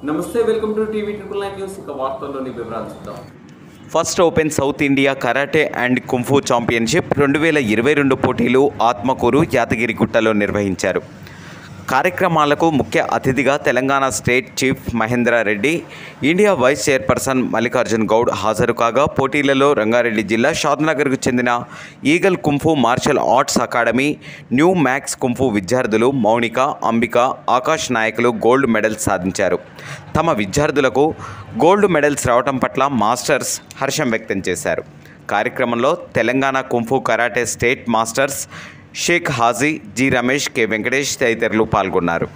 నమస్తే, welcome to TV triple nine news. ఇక వార్తల్లోని వివరాలు చూద్దాం. First open south India karate and kung fu championship 2022 పోటీలు ఆత్మకూరు యాదగిరిగుట్టలో నిర్వహించారు. కార్యక్రమాలకు ముఖ్య అతిథిగా Telangana state chief Mahendra Reddy, India vice chairperson Mallikarjun Goud హాజరు కాగా, పోటీలలో రంగారెడ్డి జిల్లా షాద్నగర్కు చెందిన eagle kung fu martial arts academy, new max kung fu విద్యార్థులు మౌనిక, అంబిక, ఆకాష్ నాయకులు గోల్డ్ మెడల్స్ సాధించారు. తమ విద్యార్థులకు గోల్డ్ మెడల్స్ రావడం పట్ల మాస్టర్స్ హర్షం వ్యక్తం చేశారు. కార్యక్రమంలో Telangana kung fu karate state masters Shaik Haji, G Ramesh, K Venkatesh తదితరులు పాల్గొన్నారు.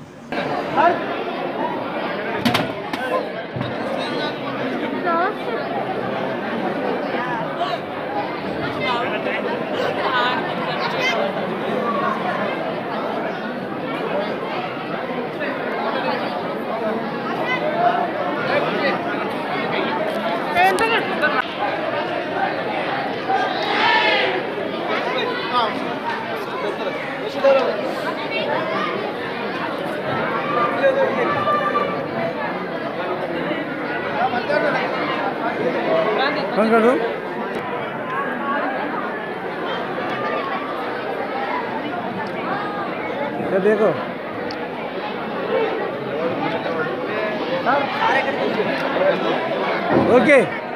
देखो ओके